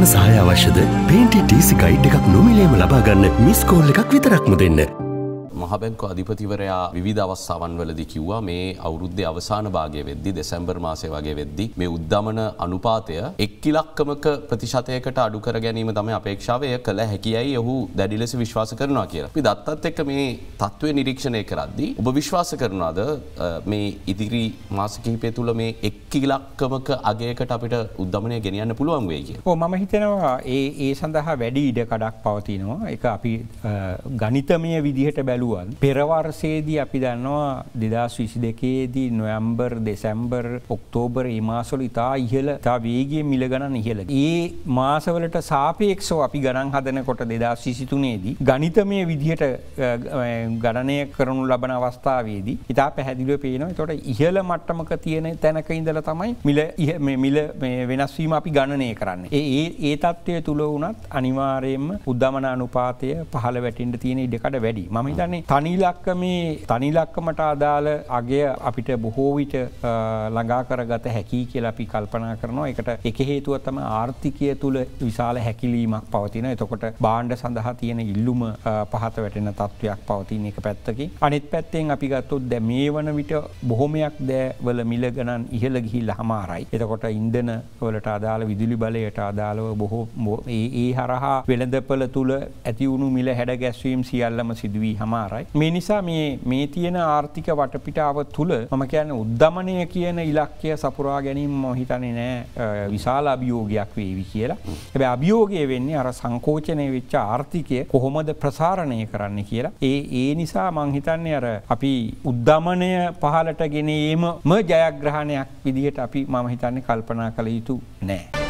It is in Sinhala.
උපකරණ සහාය අවශ්‍යද? පේන්ටි TC ගයිඩ් එකක් නොමිලේම ලබා ගන්න මිස් කෝල් එකක් විතරක්ම දෙන්න. මහ බැංකුව අධිපතිවරයා විවිධ අවස්ථාවන් වලදී කිව්වා මේ අවුරුද්දේ අවසාන භාගයේ වෙද්දී දෙසැම්බර් මාසයේ වගේ වෙද්දී මේ උද්දමන අනුපාතය 1 ඉලක්කමක ප්‍රතිශතයකට අඩු කර ගැනීම තමයි අපේක්ෂාව. එය කළ හැකියයි ඔහු දැඩි ලෙස විශ්වාස කරනවා කියලා. අපි දත්තත් එක්ක මේ තත්ත්වය නිරීක්ෂණය කරද්දී ඔබ විශ්වාස කරනවාද මේ ඉදිරි මාස කිහිපය තුල මේ 1 ඉලක්කමක අගයකට අපිට උද්දමනය ගෙනියන්න පුළුවන් වෙයි කියලා? ඔව් මම හිතනවා ඒ සඳහා වැඩි ඉඩ කඩක් පවතිනවා. ඒක අපි ගණිතමය විදිහට බැලුවා පෙර වර්ෂයේදී අපි දන්නවා 2022 දී නොවැම්බර් දෙසැම්බර් ඔක්තෝබර් මේ මාසවල ඉතා ඉහළ ඉතා වේගයෙන් මිල ගණන් ඉහළ. ඒ මාසවලට සාපේක්ෂව අපි ගණන් හදනකොට 2023 දී ගණිතමය විදිහට ගණනය කරනු ලබන අවස්ථාවේදී ඉතා පැහැදිලිව පේනවා. ඒතකොට ඉහළ මට්ටමක තියෙන තැනක ඉඳලා තමයි මිල වෙනස් වීම අපි ගණනය කරන්නේ. ඒ තත්ත්වය තුල වුණත් අනිවාර්යයෙන්ම උද්දමන අනුපාතය පහළ වැටෙන්න තියෙන ඉඩකඩ වැඩි. මම හිතන්නේ තනි ලක්කමට අදාළ අගය අපිට බොහෝ විට ළඟා කරගත හැකි කියලා අපි කල්පනා කරනවා. ඒකට එක හේතුව තමයි ආර්ථිකය තුල විශාල හැකිලීමක් පවතින. එතකොට භාණ්ඩ සඳහා තියෙන ඉල්ලුම පහත වැටෙන තත්ත්වයක් පවතින එක පැත්තකින්. අනිත් පැත්තෙන් අපි ගත්තොත් දැන් මේ වන විට බොහොමයක් දෑවල මිල ගණන් ඉහළ ගිහිල්ලා හමාරයි. එතකොට ඉන්ධන වලට අදාළ විදුලි බලයට අදාළව බොහෝ ඒ හරහා වෙළඳපළ තුල ඇති වුණු මිල හැඩ ගැස්වීම් සියල්ලම සිදුවී හමාරයි. මේ නිසා මේ තියෙන ආර්ථික වටපිටාව තුල මම කියන්නේ උද්දමනය කියන ඉලක්කය සපුරා ගැනීම මම හිතන්නේ නෑ විශාල අභියෝගයක් වේවි කියලා. හැබැයි අභියෝගය වෙන්නේ අර සංකෝචනය වෙච්ච ආර්ථිකය කොහොමද ප්‍රසාරණය කරන්න කියලා. ඒ නිසා මම හිතන්නේ අර අපි උද්දමනය පහලට ගෙනීමම ජයග්‍රහණයක් විදිහට අපි මම හිතන්නේ කල්පනා කළ යුතු නෑ.